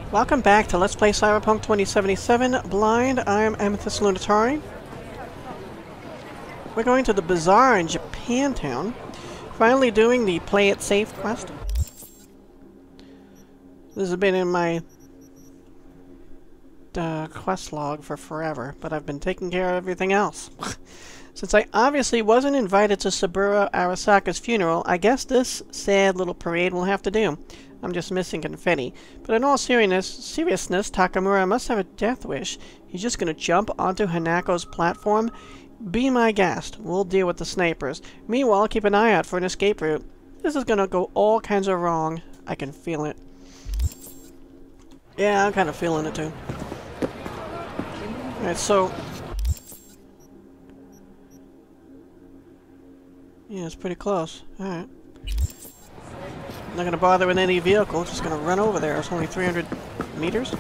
Welcome back to Let's Play Cyberpunk 2077 Blind. I'm Amethyst Lunatari. We're going to the bazaar in Japantown. Finally doing the Play It Safe quest. This has been in my quest log for forever, but I've been taking care of everything else. Since I obviously wasn't invited to Saburo Arasaka's funeral, I guess this sad little parade will have to do. I'm just missing confetti. But in all seriousness, Takemura must have a death wish. He's just gonna jump onto Hanako's platform. Be my guest. We'll deal with the snipers. Meanwhile, keep an eye out for an escape route. This is gonna go all kinds of wrong. I can feel it. Yeah, I'm kind of feeling it too. Alright, so... yeah, it's pretty close. Alright. Not gonna bother with any vehicle, just gonna run over there. It's only 300 meters.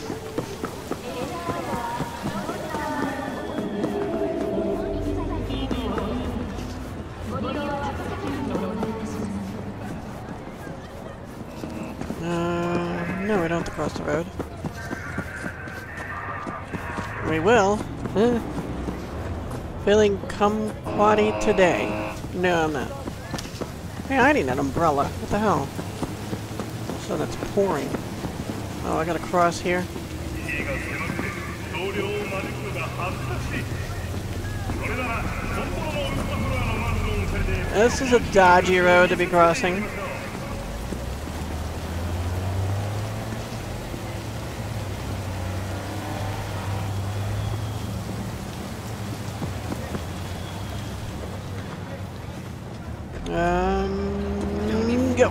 No, we don't have to cross the road. We will. Feeling kumquatty today. No, I'm not. Hey, I need an umbrella. What the hell? So that's pouring. Oh, I gotta cross here. This is a dodgy road to be crossing. Go.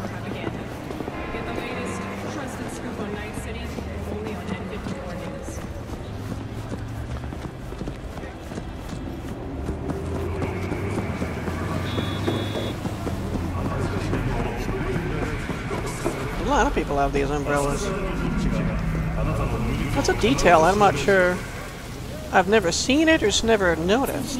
A lot of people have these umbrellas. That's a detail I'm not sure. I've never seen it or just never noticed.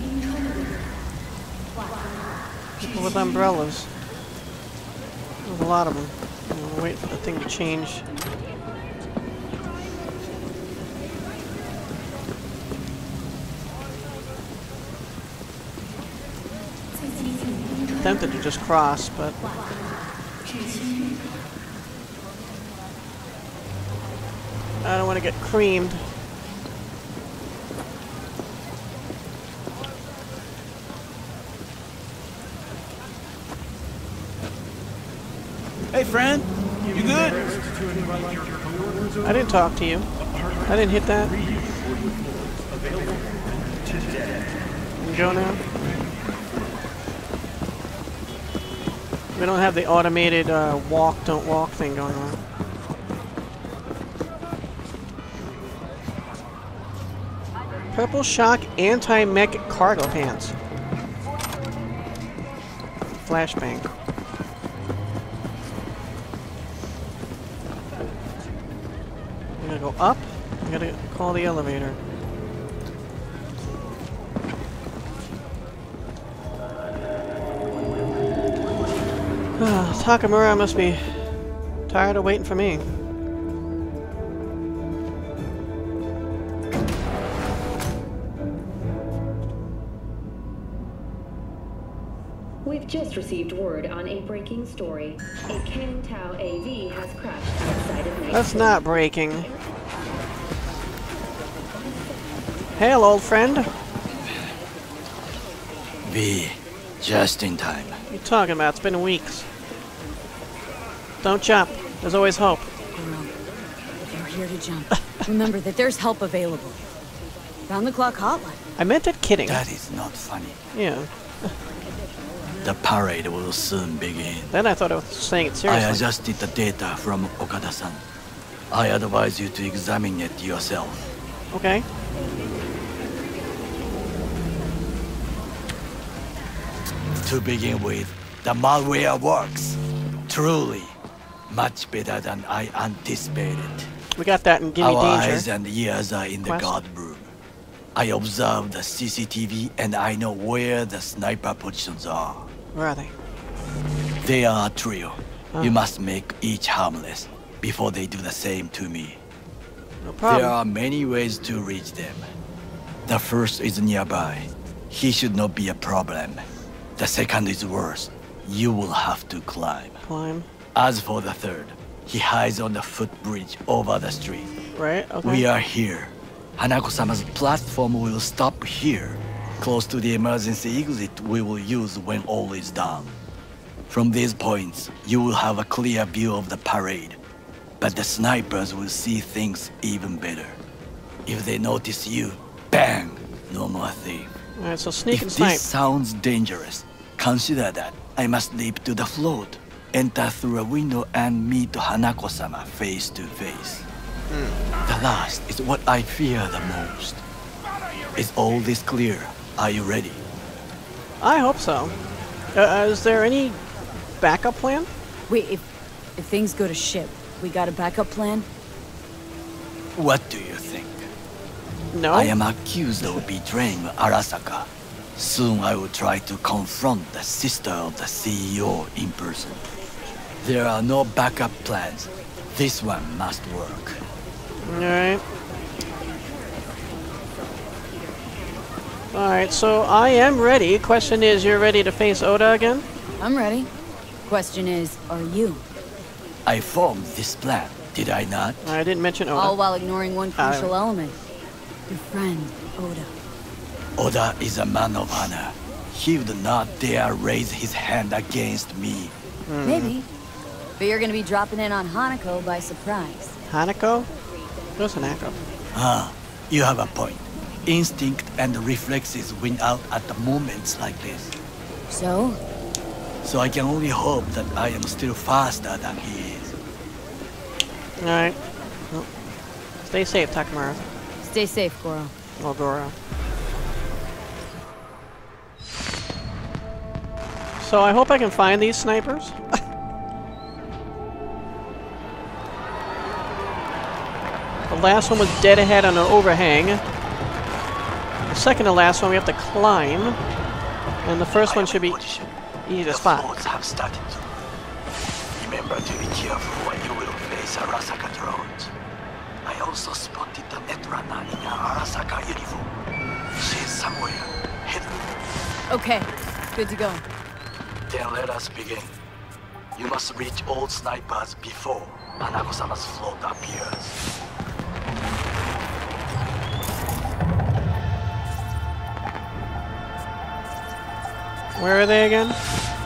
People with umbrellas. There's a lot of them. I'll wait for the thing to change. Tempted to just cross, but I don't want to get creamed. Hey, friend, you good? I didn't talk to you. I didn't hit that. You go now? We don't have the automated walk, don't walk thing going on. Purple Shock Anti-Mech Cargo Pants. Flashbang. I'm gonna go up. I gotta call the elevator. Takemura must be tired of waiting for me. We've just received word on a breaking story. A Kangtao AV has crashed outside of Night. That's not breaking. Hail, old friend. V, just in time. What are you talking about? It's been weeks. Don't jump. There's always hope. If you're here to jump, remember that there's help available. Round the clock hotline. I meant it kidding. That is not funny. Yeah. The parade will soon begin. Then I thought I was saying it seriously. I adjusted the data from Okada-san. I advise you to examine it yourself. Okay. To begin with, the malware works. Truly, much better than I anticipated. We got that in Gimme Our Danger. eyes and ears are in the guard room. I observed the CCTV and I know where the sniper positions are. Where are they? They are a trio. You must make each harmless. before they do the same to me. No problem. There are many ways to reach them. The first is nearby. He should not be a problem. The second is worse. You will have to climb. Climb. As for the third, he hides on the footbridge over the street. Right, okay. We are here. Hanako-sama's platform will stop here, close to the emergency exit we will use when all is done. From these points, you will have a clear view of the parade, but the snipers will see things even better. If they notice you, bang! No more thing. Alright, so sneak and If snipe. this sounds dangerous, consider that I must leap to the float, enter through a window and meet Hanako-sama face to face. The last is what I fear the most. Is all this clear? Are you ready? I hope so. Is there any backup plan? Wait, if things go to shit, we got a backup plan? What do you think? No? I am accused of betraying Arasaka. Soon I will try to confront the sister of the CEO in person. There are no backup plans. This one must work. Alright. Alright, so I am ready. Question is, you're ready to face Oda again? I'm ready. Question is, are you? I formed this plan, did I not? I didn't mention Oda. All while ignoring one crucial element. Your friend, Oda. Oda is a man of honor. He would not dare raise his hand against me. Maybe. But you're gonna be dropping in on Hanako by surprise. Hanako? Who's Hanako? You have a point. Instinct and reflexes win out at the moments like this. So? So I can only hope that I am still faster than he is. Alright. Well, stay safe, Takemura. Stay safe, Goro. Or Goro. So I hope I can find these snipers. The last one was dead ahead on an overhang. The second to last one we have to climb. And the first one should be easy to spot. The floats have started. Remember to be careful when you will face Arasaka drones. I also spotted the netrunner in an Arasaka uniform. She is somewhere hidden. Okay, good to go. Then let us begin. You must reach all snipers before Hanako-sama's float appears. Where are they again?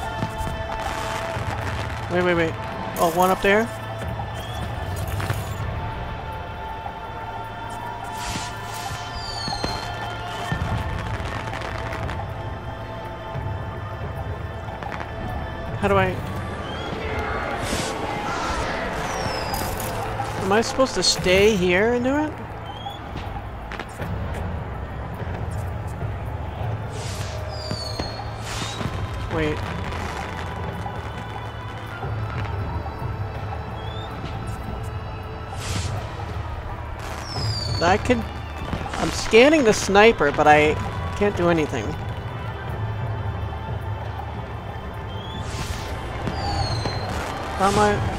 Wait. Oh, one up there? How do I... Am I supposed to stay here and do it? Wait. I can... I'm scanning the sniper, but I can't do anything. How am I...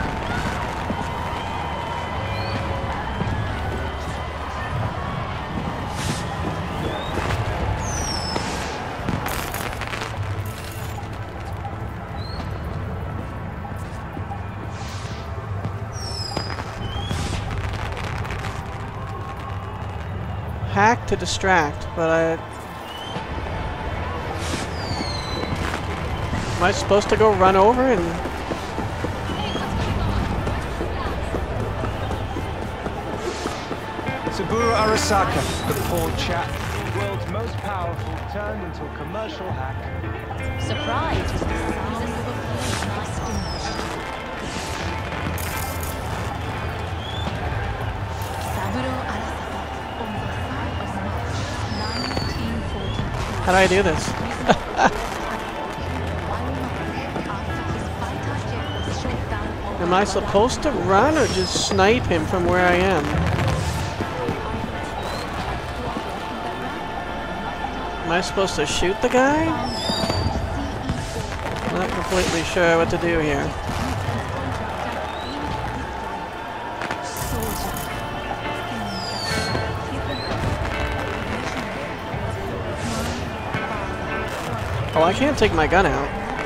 Hack to distract, but am I supposed to go run over and... Saburo Arasaka, the poor chap, the world's most powerful, turned into a commercial hack. Surprise is the sound of a place destination. Saburo Arasaka, on the 3rd of March, 1942. How do I do this? Am I supposed to run or just snipe him from where I am? Am I supposed to shoot the guy? Not completely sure what to do here. Oh, I can't take my gun out.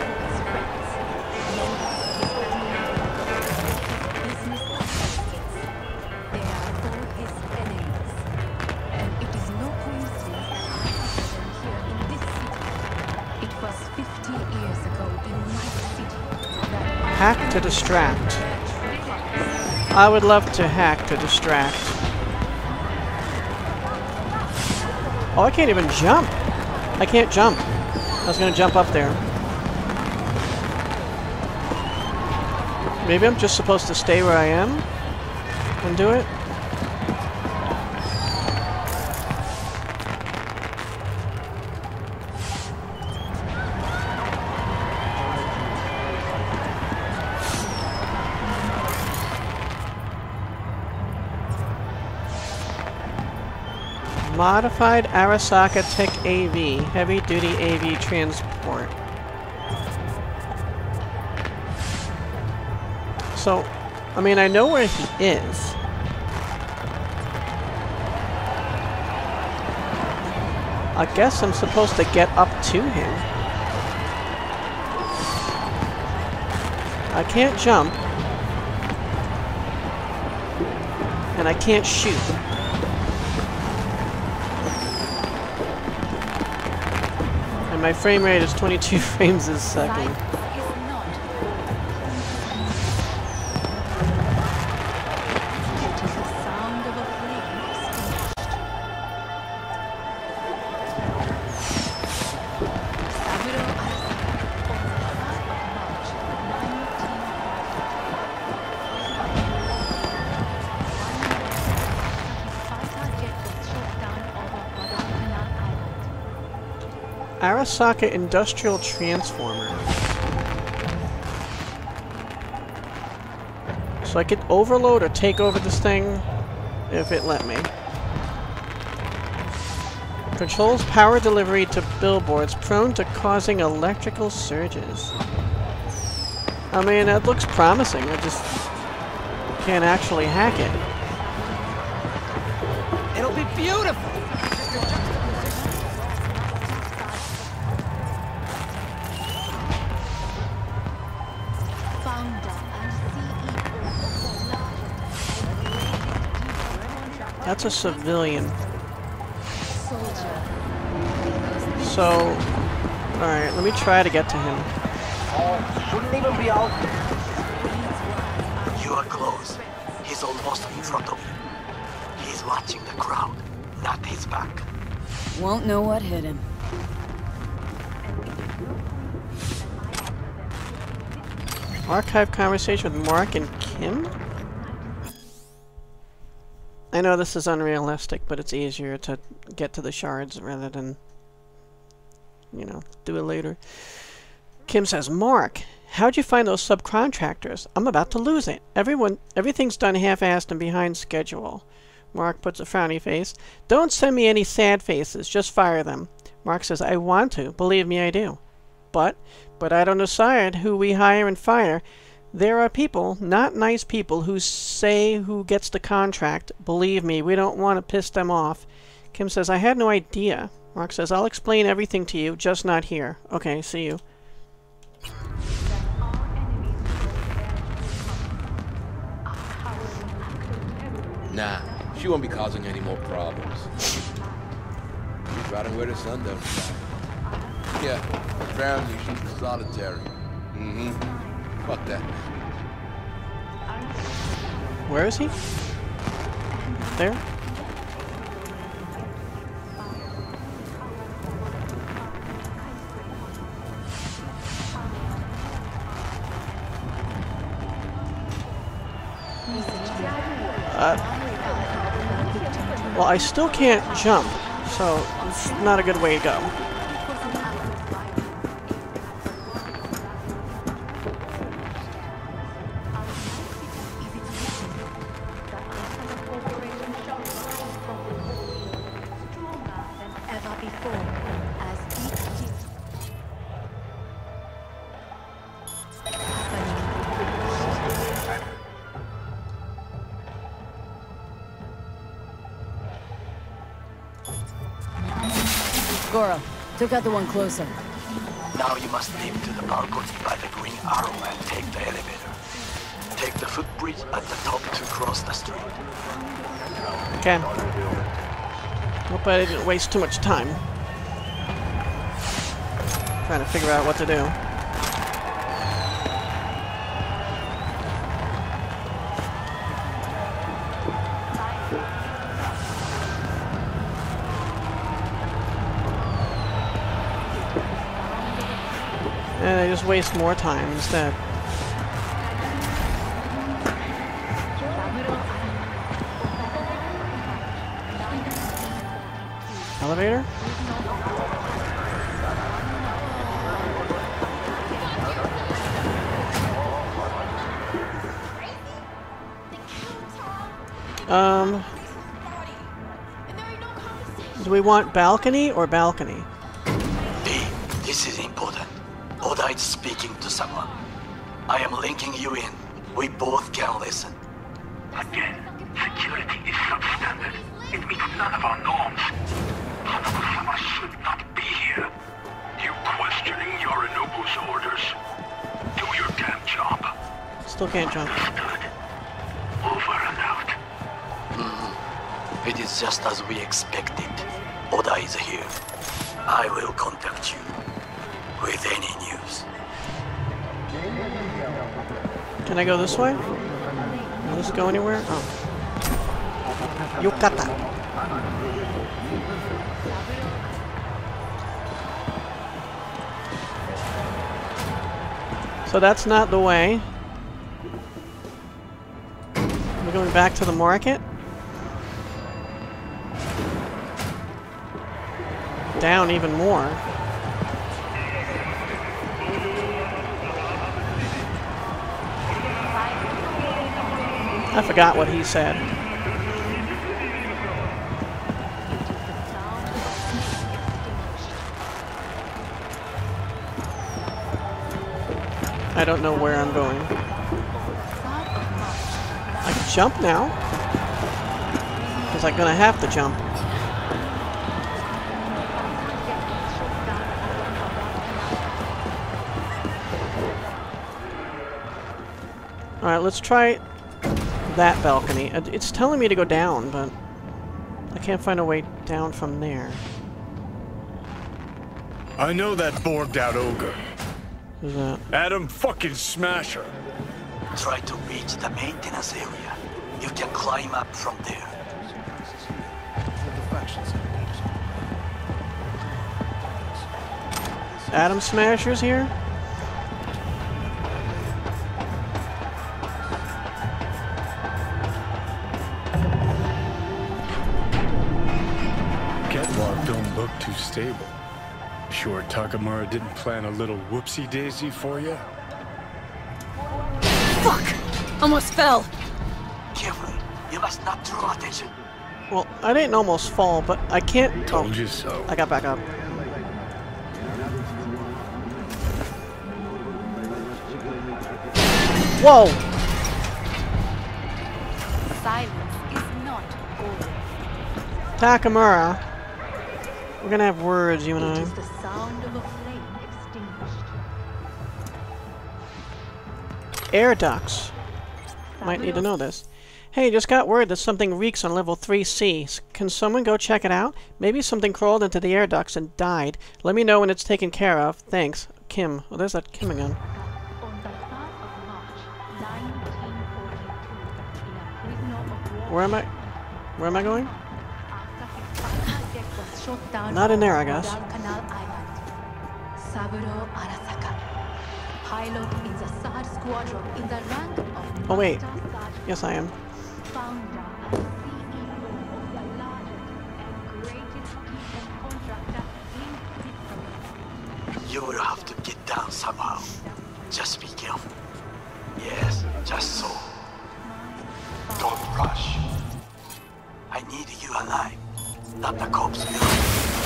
Hack to distract. I would love to hack to distract. Oh, I can't even jump. I can't jump. I was gonna jump up there. Maybe I'm just supposed to stay where I am and do it? Modified Arasaka Tech AV, Heavy Duty AV Transport. So, I mean, I know where he is. I guess I'm supposed to get up to him. I can't jump. And I can't shoot. And my frame rate is 22 frames a second. Arasaka Industrial Transformer. So I could overload or take over this thing if it let me. Controls power delivery to billboards prone to causing electrical surges. I mean, that looks promising. I just can't actually hack it. It'll be beautiful! That's a civilian. So, alright, let me try to get to him. Shouldn't even be out. You are close. He's almost in front of you. He's watching the crowd, not his back. Won't know what hit him. Archive conversation with Mark and Kim? I know this is unrealistic, but it's easier to get to the shards rather than, you know, do it later. Kim says, Mark, how'd you find those subcontractors? I'm about to lose it. Everything's done half-assed and behind schedule. Mark puts a frowny face. Don't send me any sad faces, just fire them. Mark says, I want to. Believe me, I do. But I don't decide who we hire and fire. There are people, not nice people, who say who gets the contract. Believe me, we don't want to piss them off. Kim says, I had no idea. Mark says, I'll explain everything to you, just not here. Okay, see you. Nah, she won't be causing any more problems. She's riding where the sun don't shine. Yeah, apparently she's solitary. Fuck that. Where is he? There? Well, I still can't jump, so it's not a good way to go. Goro, took out the one closer. Now you must leap to the balcony by the green arrow and take the elevator. Take the footbridge at the top to cross the street. Okay. Hope I didn't waste too much time trying to figure out what to do. And I just waste more time instead. Elevator? Do we want balcony or balcony? B, this is important. Oda is speaking to someone. I am linking you in. We both can listen. Again, security is substandard. It meets none of our norms. Hanako-sama should not be here. You questioning Yorinobu's orders? Do your damn job. Still can't jump. Understood. Over and out. It is just as we expected. Oda is here. I will contact you with any news. Can I go this way? Will this go anywhere? Oh. Yukata. So that's not the way. We're going back to the market? Down even more. I forgot what he said. I don't know where I'm going. I can jump now. Because I'm gonna have to jump. Alright, let's try that balcony. It's telling me to go down, but I can't find a way down from there. I know that borged out ogre. Who's that? Adam fucking Smasher. Try to reach the maintenance area. You can climb up from there. Adam Smasher's here? Don't look too stable. Sure Takemura didn't plan a little whoopsie-daisy for you? Fuck! Almost fell. Carefully. You must not draw attention. Well, I didn't almost fall, but I can't... Told you so. I got back up. Whoa! Silence is not gold. Takemura. We're gonna have words, you and It I. is the sound of a flame extinguished. Air ducts. Might need to know this. Hey, just got word that something reeks on level 3C. Can someone go check it out? Maybe something crawled into the air ducts and died. Let me know when it's taken care of. Thanks. Kim. Oh, there's that Kim again. On the 3rd of March, 1942, in a prisoner of war. Where am I? Where am I going? After his fighter deck was shot down Not in there, I on guess. Guadalcanal Island. Saburo Arasaka, pilot in the 3rd Squadron in the rank of Oh, wait. Master Sergeant, Yes, I am. founder and CEO of the largest and greatest defense contractor in history. You will have to get down somehow. Just be careful. Yes, just so. Don't rush. I need you alive, not the corpse below.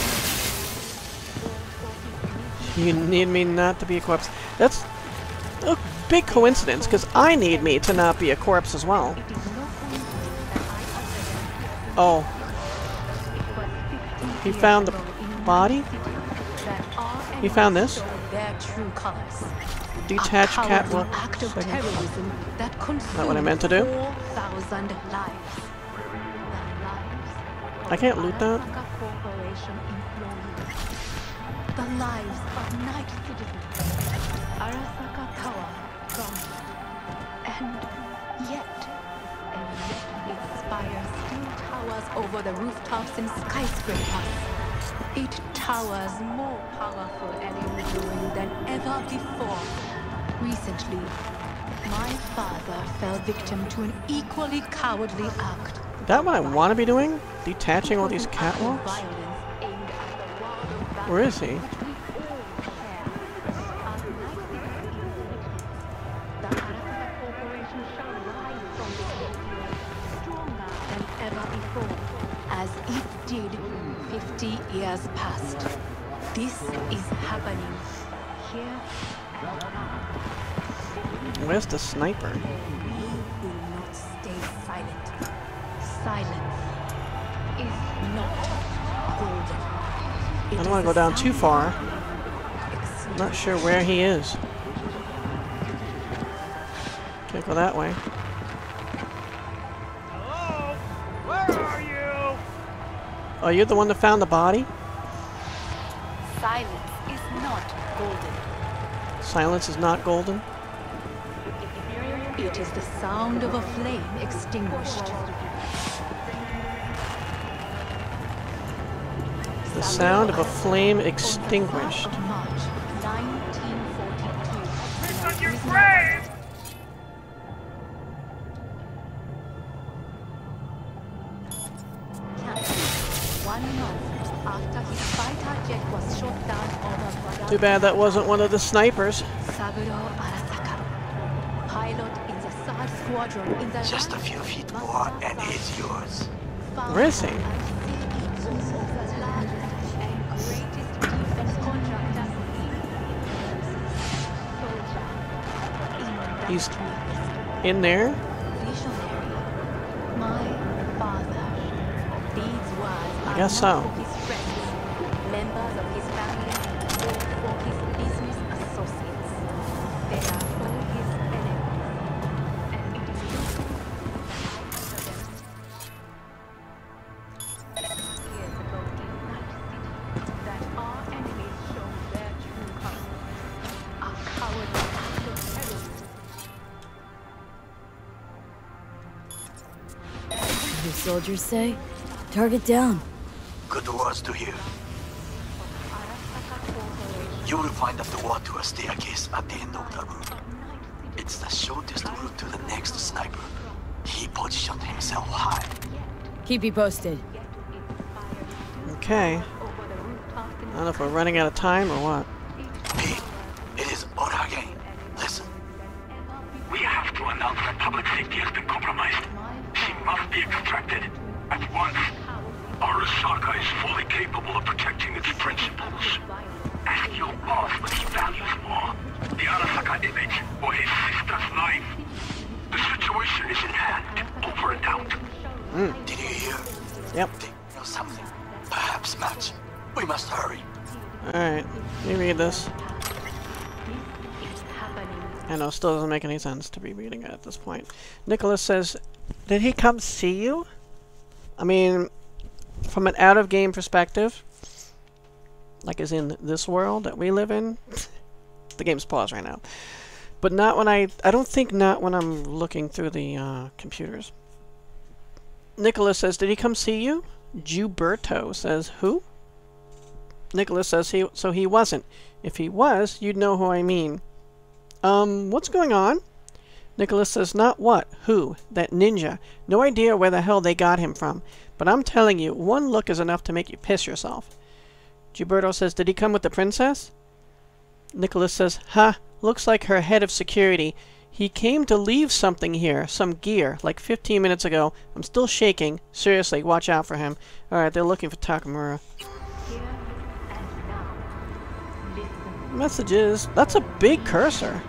You need me not to be a corpse. That's a big coincidence, because I need me to not be a corpse as well. It is no coincidence that I Oh, it was 15 he years found the ago in body? New York City that our You found this? Their true colors. Detached catwalk. Act of terrorism that Is that what I meant to do? 4,000 lives. I can't loot that. The lives of night citizens. Arasaka Tower from and yet it spires still towers over the rooftops and skyscrapers. It towers more powerful and enduring than ever before. Recently, my father fell victim to an equally cowardly act. Is that what I want to be doing? Detaching all these catwalks? Where is he? As it did 50 years past. This is happening here and now. Where's the sniper? We will not stay silent. Silence is not golden. I don't want to go down too far. I'm not sure where he is. Can't go that way. Hello? Where are you? Oh, you're the one that found the body? Silence is not golden. Silence is not golden? It is the sound of a flame extinguished. The sound of a flame extinguished. March 1942. It's on your grave! Cancelled 1 month after his fighter jet was shot down over Too bad that wasn't one of the snipers. Saburo Arasaka, pilot in the third squadron in the Just a few feet more and he's yours. Where is he? He's in there? My father. These words I guess so. for his friends, members of his family, or for his business associates. They are for his enemies. And it is years ago in Night City that our enemies showed their true colors. A cowardly act of terrorism. The soldiers say, target down. Good words to hear. You will find at the water a staircase at the end of the room. It's the shortest route to the next sniper. He positioned himself high. Keep you posted. Okay. I don't know if we're running out of time or what. Pete, it is Ora again. Listen. We have to announce that public safety has been compromised. She must be extracted. At once. Arasaka is fully capable of protecting its principles. Ask your boss what he values more. The Arasaka image or his sister's life. The situation is in hand. Over and out. Did you hear? Yep. They know something. Perhaps much. We must hurry. Alright. Let me read this. I know, still doesn't make any sense to be reading it at this point. Nicholas says, did he come see you? I mean, from an out-of-game perspective, like as in this world that we live in, the game's paused right now. But not when I don't think not when I'm looking through the computers. Nicholas says, did he come see you? Gilberto says, who? Nicholas says, so he wasn't. If he was, you'd know who I mean. What's going on? Nicholas says, not what, who, that ninja. No idea where the hell they got him from. But I'm telling you, one look is enough to make you piss yourself. Gilberto says, did he come with the princess? Nicholas says, ha, looks like her head of security. He came to leave something here, some gear, like 15 minutes ago. I'm still shaking. Seriously, watch out for him. Alright, they're looking for Takemura. Messages. That's a big cursor.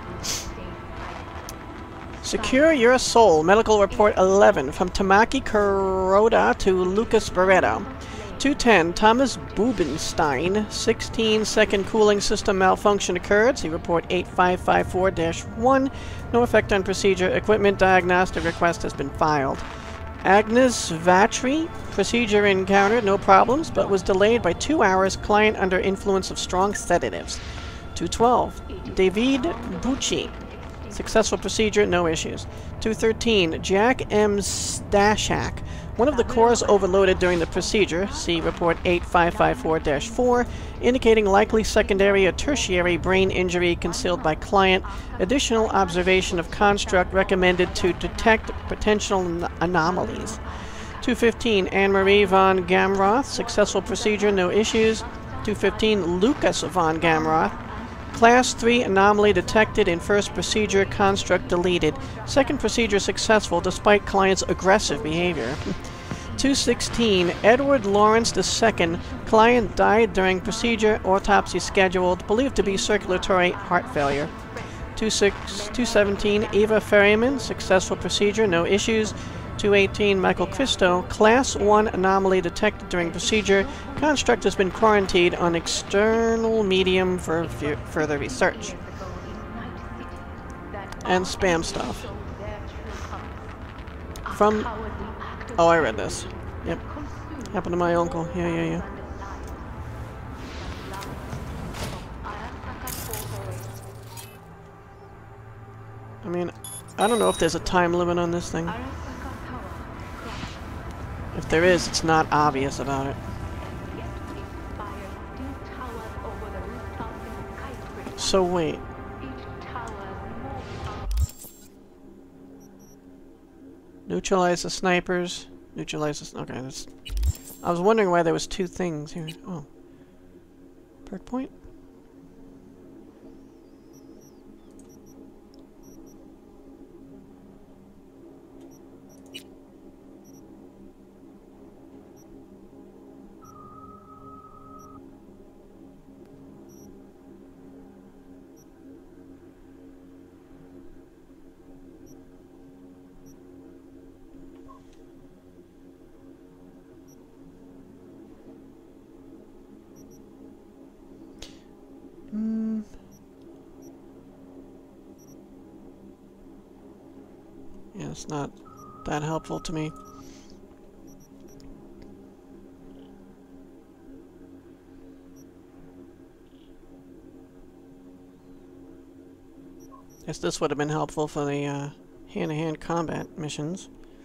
Secure your soul. Medical report 11 from Tamaki Kuroda to Lucas Barreto. 210, Thomas Bubenstein, 16-second cooling system malfunction occurred. See report 8554-1. No effect on procedure. Equipment diagnostic request has been filed. Agnes Vatry, procedure encountered, no problems, but was delayed by 2 hours. Client under influence of strong sedatives. 212, David Bucci, successful procedure, no issues. 213, Jack M. Stashak. One of the cores overloaded during the procedure, see report 8554-4, indicating likely secondary or tertiary brain injury concealed by client. Additional observation of construct recommended to detect potential anomalies. 215, Anne-Marie von Gamroth, successful procedure, no issues. 215, Lucas von Gamroth. Class 3 anomaly detected in first procedure, construct deleted. Second procedure successful despite client's aggressive behavior. 216, Edward Lawrence II. Client died during procedure, autopsy scheduled, believed to be circulatory heart failure. 217, Eva Ferryman, successful procedure, no issues. 218, Michael Christo, Class 1 anomaly detected during procedure. Construct has been quarantined on external medium for further research. And spam stuff. From... Oh, I read this. Yep. Happened to my uncle. Yeah. I mean, I don't know if there's a time limit on this thing. If there is, it's not obvious about it. So wait. Neutralize the snipers. Neutralize the... Okay, that's... I was wondering why there was two things here. Oh. Perk point? Yeah, it's not that helpful to me. Guess this would have been helpful for the hand-to-hand combat missions.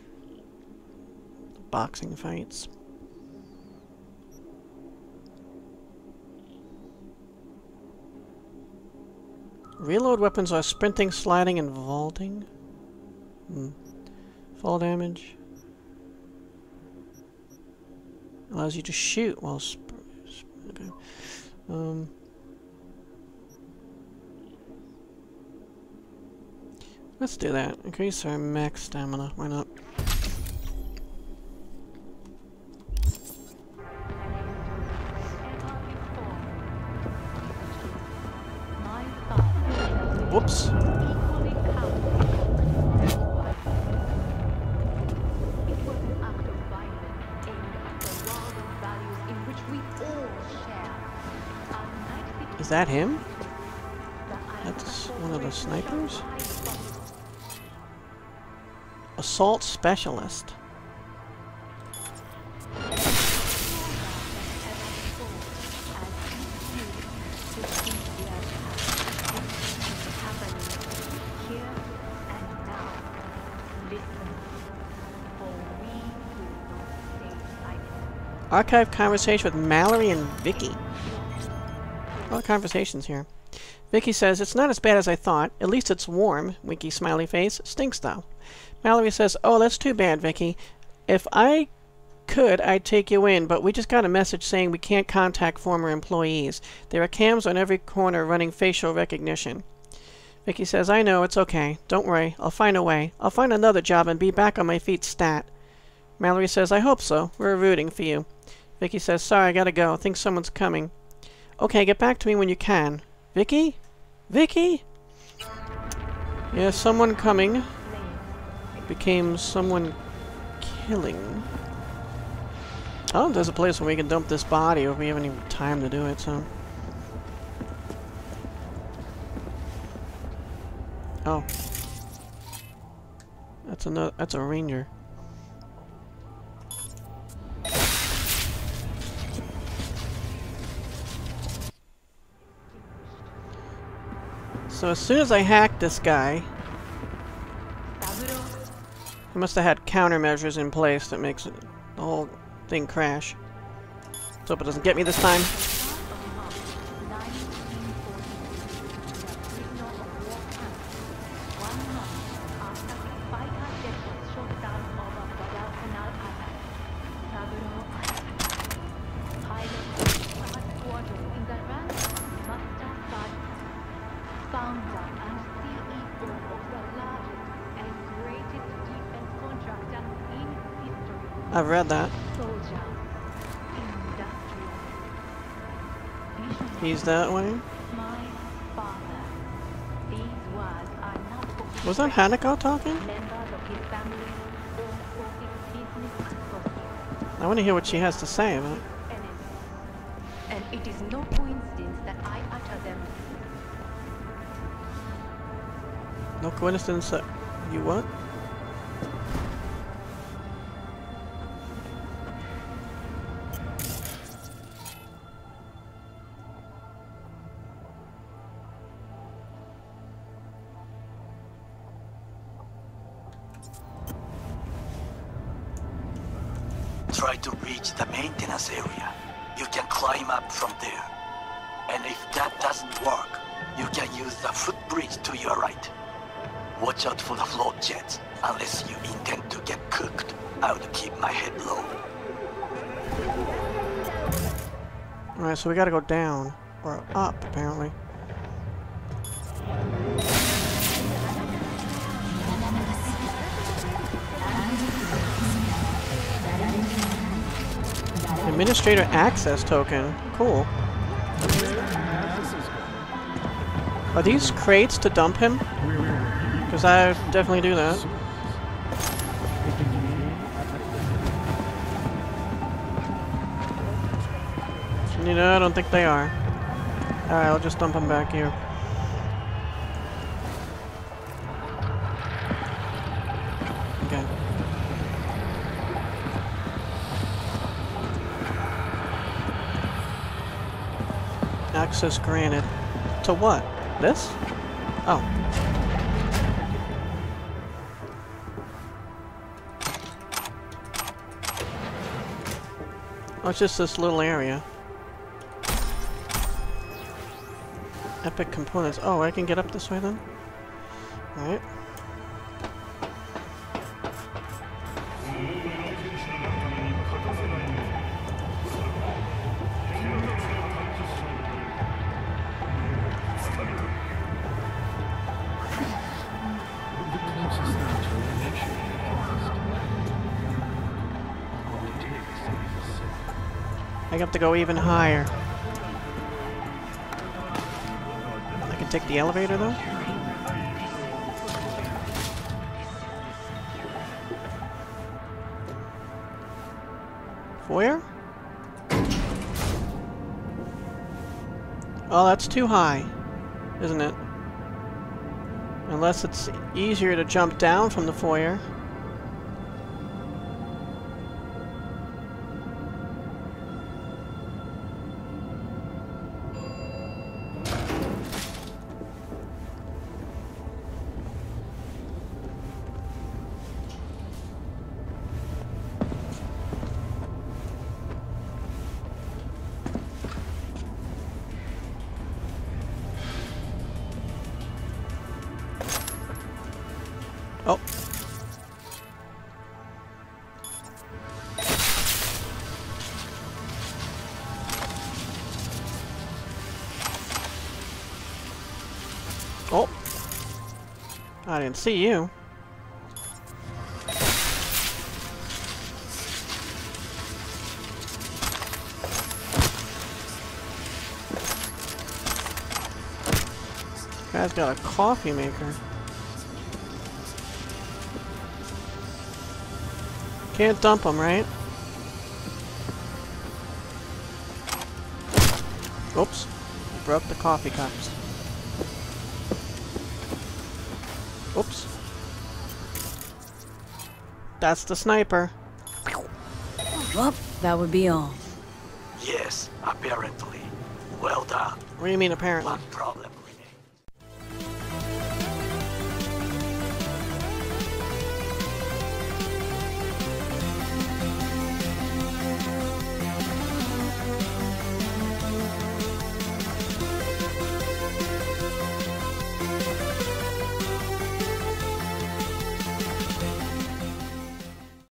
Boxing fights. Reload weapons are sprinting, sliding, and vaulting. Fall damage. Allows you to shoot while okay. Let's do that. Increase our max stamina. Why not? Whoops. Is that him? That's one of the snipers? Assault specialist. Archive conversation with Mallory and Vicky. A lot of conversations here. Vicky says, it's not as bad as I thought. At least it's warm. Winky smiley face. Stinks though. Mallory says, oh, that's too bad, Vicky. If I could, I'd take you in, but we just got a message saying we can't contact former employees. There are cams on every corner running facial recognition. Vicky says, I know, it's okay. Don't worry. I'll find a way. I'll find another job and be back on my feet stat. Mallory says, I hope so. We're rooting for you. Vicky says, sorry, I gotta go. I think someone's coming. Okay, get back to me when you can. Vicky? Vicky? Yeah, someone coming became someone killing. Oh, there's a place where we can dump this body if we have any time to do it, so... Oh. That's a ranger. So as soon as I hacked this guy, he must have had countermeasures in place that makes the whole thing crash. Let's hope it doesn't get me this time. I've read that. He's that way? Was that Hanako talking? I want to hear what she has to say about it. And it is no coincidence that I utter them. No coincidence that you what? Try to reach the maintenance area. You can climb up from there. And if that doesn't work, you can use the footbridge to your right. Watch out for the float jets. Unless you intend to get cooked, I would keep my head low. Alright, so we gotta go down. Or up, apparently. Administrator access token. Cool. Are these crates to dump him? Because I definitely do that. You know, I don't think they are. Alright, I'll just dump him back here. Okay. Access granted. To what? This? Oh. Oh, it's just this little area. Epic components. Oh, I can get up this way then? Alright. I have to go even higher. I can take the elevator though? Foyer? Oh, that's too high, isn't it? Unless it's easier to jump down from the foyer. Oh. Oh. I didn't see you. Guy's got a coffee maker. Can't dump them, right? Oops. Broke the coffee cups. Oops. That's the sniper. Well, that would be all. Yes, apparently. Well done. What do you mean apparently? One problem